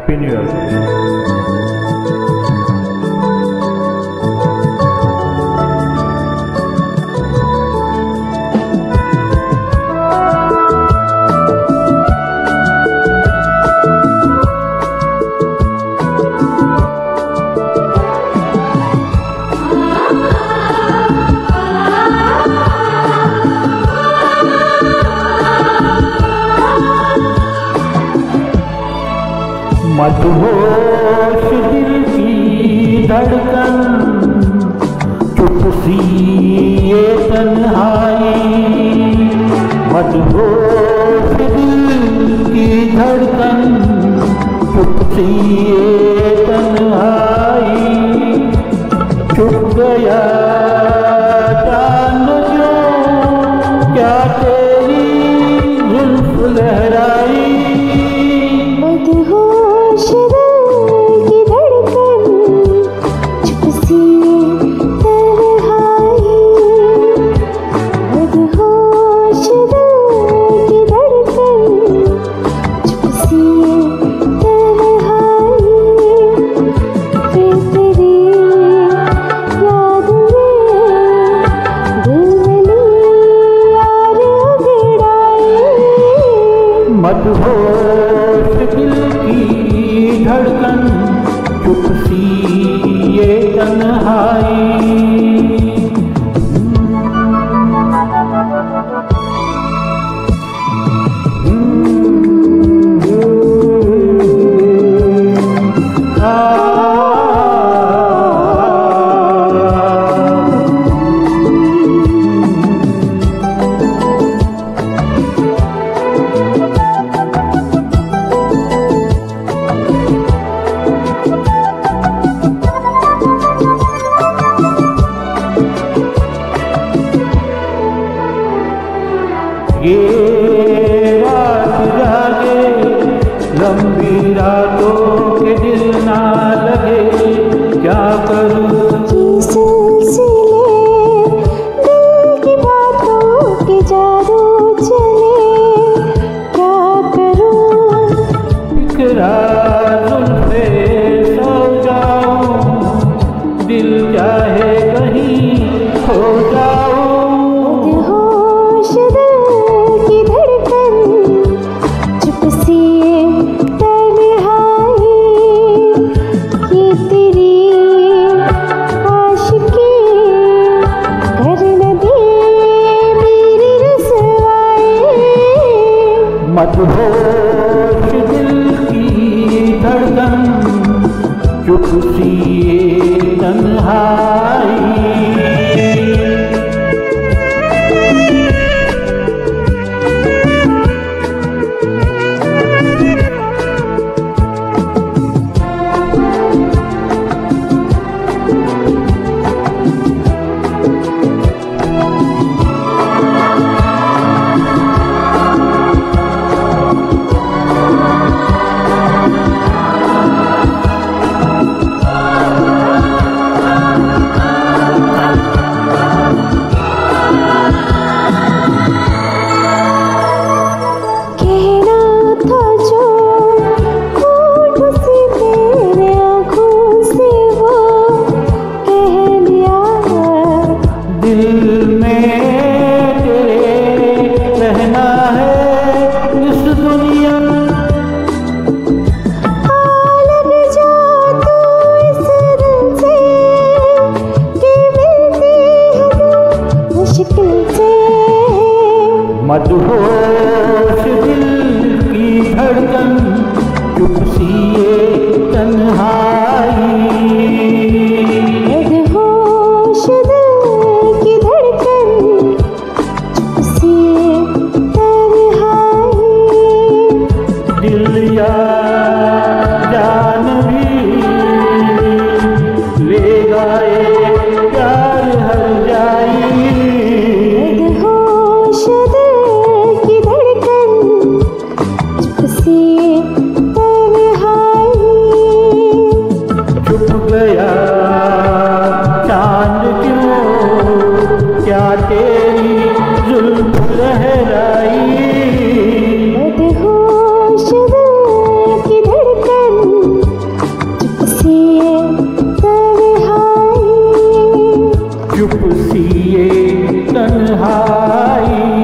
Happy new year. मदहोश दिल की धड़कन, चुप सी ये तन्हाई। मदहोश दिल की धड़कन, चुप सी ये तन्हाई। चुप गया जान जो क्या तेरी जुल्फ लहराई। मदहोश दिल की धड़कन, चुप सी ये तन्हाई। ये रात जागे लंबी रातों के दिल ना लगे, क्या करूं सिलसिले दिल की बातों के जादू चले, क्या करूं इकरार जुल्फे सो जाऊं, दिल चाहे कहीं खो जाऊं। मदहोश दिल की धड़कन, चुप सी ये तन्हाई। मदहोश दिल की धड़कन, चुप सी ये तन्हाई। मदहोश दिल की धड़कन, चुप सी ये तन्हाई। दिल या जान भी ले गए प्यार हर जाई। मदहोश दिल की धड़कन, चुप सी ये तन्हाई। छुप गया चांद क्यों, क्या तेरी जुल्फ लहराई। मदहोश दिल की धड़कन, सी ये तन्हाई